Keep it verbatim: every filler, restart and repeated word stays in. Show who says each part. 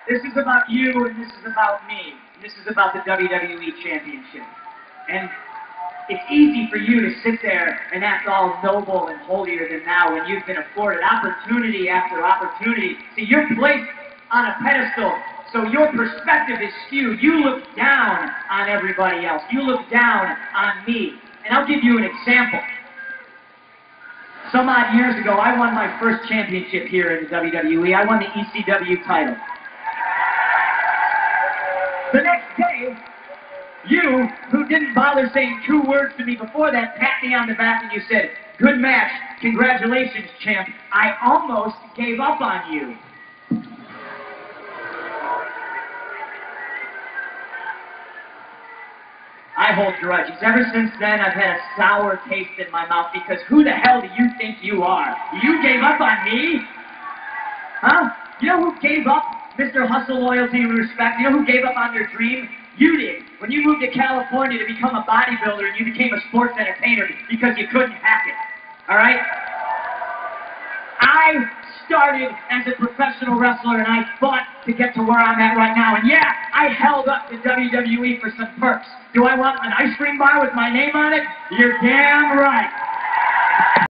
Speaker 1: This is about you, and this is about me. And this is about the W W E Championship. And it's easy for you to sit there and act all noble and holier than thou when you've been afforded opportunity after opportunity. See, you're placed on a pedestal, so your perspective is skewed. You look down on everybody else. You look down on me. And I'll give you an example. Some odd years ago, I won my first championship here in the W W E. I won the E C W title. The next day, you, who didn't bother saying two words to me before that, pat me on the back and you said, "Good match. Congratulations, champ. I almost gave up on you." I hold grudges. Ever since then, I've had a sour taste in my mouth because who the hell do you think you are? You gave up on me? Huh? You know who gave up Mister Hustle, Loyalty, and Respect? You know who gave up on their dream? You did. When you moved to California to become a bodybuilder and you became a sports entertainer because you couldn't hack it. All right? I started as a professional wrestler and I fought to get to where I'm at right now. And yeah, I held up the W W E for some perks. Do I want an ice cream bar with my name on it? You're damn right.